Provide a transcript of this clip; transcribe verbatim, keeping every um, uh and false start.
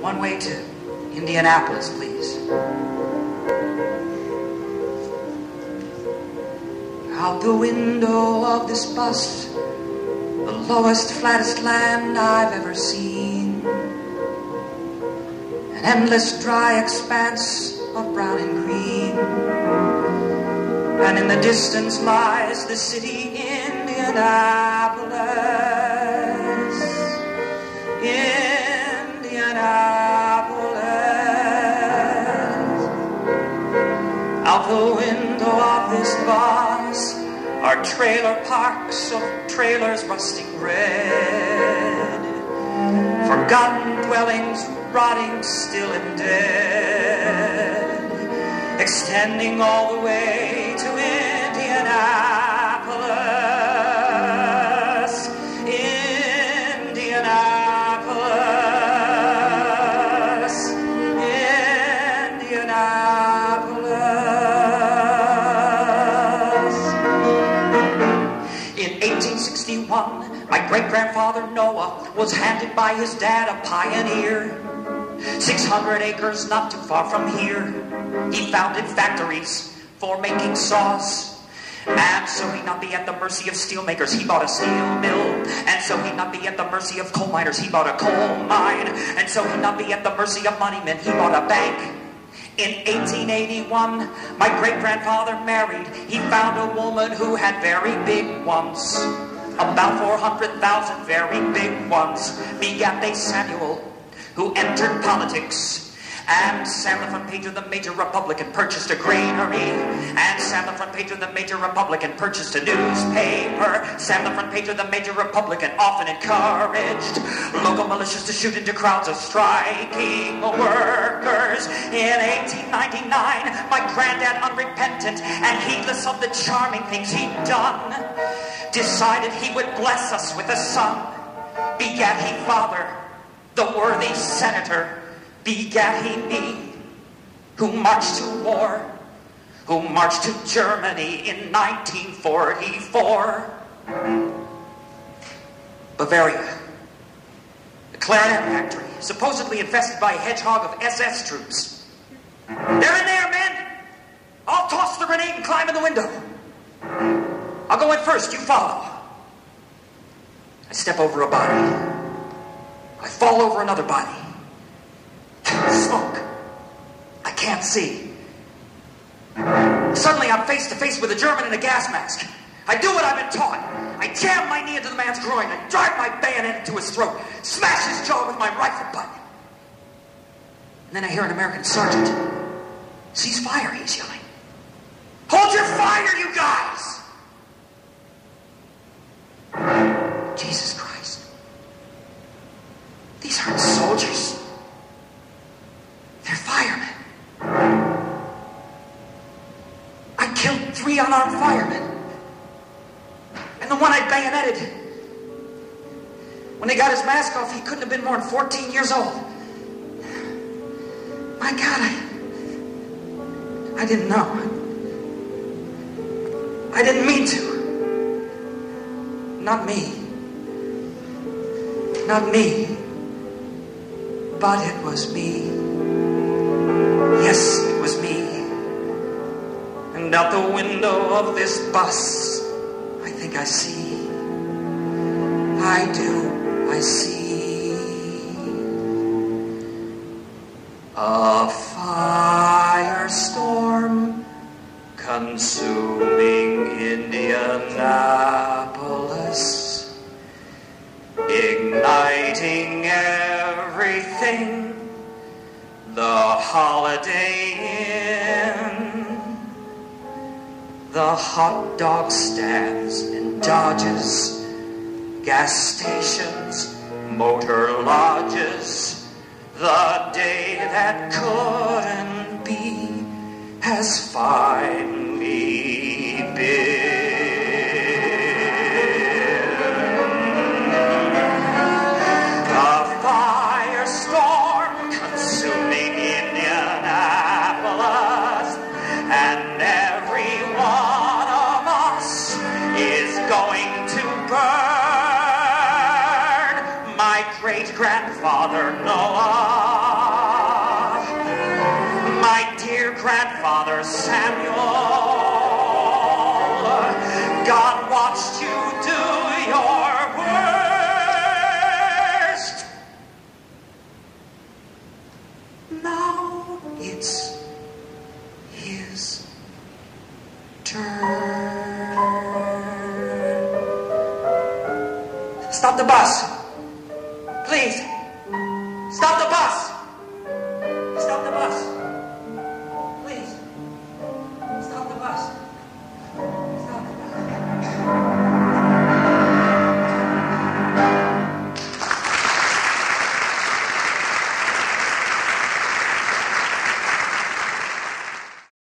one way to Indianapolis, please. Out the window of this bus, the lowest, flattest land I've ever seen. An endless, dry expanse of brown and green. And in the distance lies the city, Indianapolis. Indianapolis. Out the window of this bus are trailer parks of trailers rusting red, forgotten dwellings rotting still and dead, extending all the way to Indianapolis, Indianapolis, Indianapolis. In eighteen sixty-one, my great-grandfather Noah was handed by his dad a pioneer. six hundred acres not too far from here. He founded factories for making saws. And so he'd not be at the mercy of steel makers, he bought a steel mill. And so he'd not be at the mercy of coal miners, he bought a coal mine. And so he'd not be at the mercy of money men, he bought a bank. In eighteen eighty-one, my great-grandfather married. He found a woman who had very big ones. About four hundred thousand very big ones. Begat they Samuel, who entered politics. And Sam, the front page of the major Republican, purchased a granary. And Sam, the front page of the major Republican, purchased a newspaper. Sam, the front page of the major Republican, often encouraged local militias to shoot into crowds of striking workers. In eighteen ninety-nine, my granddad, unrepentant and heedless of the charming things he'd done, decided he would bless us with a son. Begat he father, the worthy senator. Begat he me, who marched to war, who marched to Germany in nineteen forty-four. Bavaria, the clarinet factory, supposedly infested by a hedgehog of S S troops. They're in there, men! I'll toss the grenade and climb in the window. I'll go in first, you follow. I step over a body. I fall over another body. Smoke. I can't see. Suddenly I'm face to face with a German in a gas mask. I do what I've been taught. I jam my knee into the man's groin. I drive my bayonet into his throat. Smash his jaw with my rifle butt. And then I hear an American sergeant. Cease fire, he's yelling. Hold your fire, you guys! Jesus Christ. These aren't soldiers. They're firemen. I killed three unarmed firemen. And the one I bayoneted, when they got his mask off, he couldn't have been more than fourteen years old. My God, I, I didn't know. I didn't mean to. Not me. Not me. But it was me. Yes, it was me. And out the window of this bus, I think I see. I do, I see. A firestorm consuming Indianapolis, igniting everything. The Holiday Inn, the hot dog stands and Dodges, gas stations, motor lodges. The day that couldn't be has finally been. A firestorm consuming Indianapolis, and every one of us is going to burn. My great-grandfather Noah great-grandfather Samuel. God watched you do your worst. Now it's his turn. Stop the bus, please.